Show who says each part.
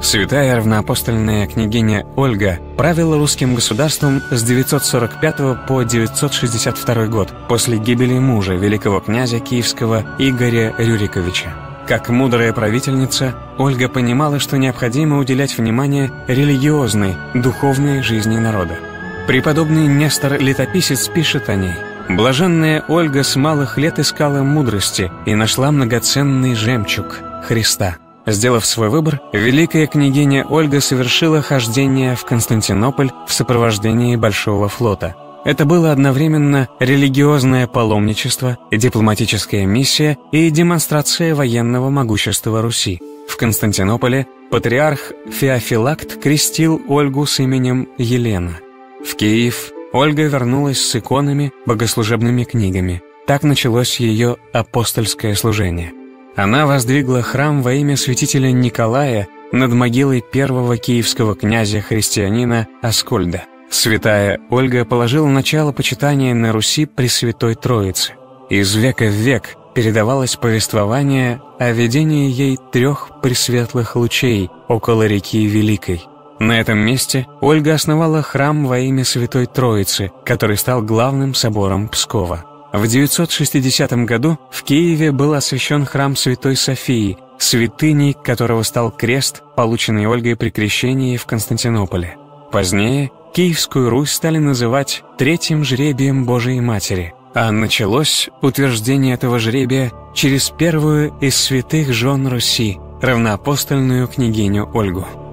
Speaker 1: Святая равноапостольная княгиня Ольга правила русским государством с 945 по 962 год, после гибели мужа, великого князя Киевского Игоря Рюриковича. Как мудрая правительница, Ольга понимала, что необходимо уделять внимание религиозной, духовной жизни народа. Преподобный Нестор Летописец пишет о ней: «Блаженная Ольга с малых лет искала мудрости и нашла многоценный жемчуг – Христа». Сделав свой выбор, великая княгиня Ольга совершила хождение в Константинополь в сопровождении большого флота. Это было одновременно религиозное паломничество, дипломатическая миссия и демонстрация военного могущества Руси. В Константинополе патриарх Феофилакт крестил Ольгу с именем Елена. В Киев Ольга вернулась с иконами, богослужебными книгами. Так началось ее апостольское служение. Она воздвигла храм во имя святителя Николая над могилой первого киевского князя-христианина Аскольда. Святая Ольга положила начало почитания на Руси Пресвятой Троицы. Из века в век передавалось повествование о видении ей 3 пресветлых лучей около реки Великой. На этом месте Ольга основала храм во имя Святой Троицы, который стал главным собором Пскова. В 960 году в Киеве был освящен храм Святой Софии, святыней которого стал крест, полученный Ольгой при крещении в Константинополе. Позднее Киевскую Русь стали называть третьим жребием Божией Матери, а началось утверждение этого жребия через первую из святых жен Руси, равноапостольную княгиню Ольгу.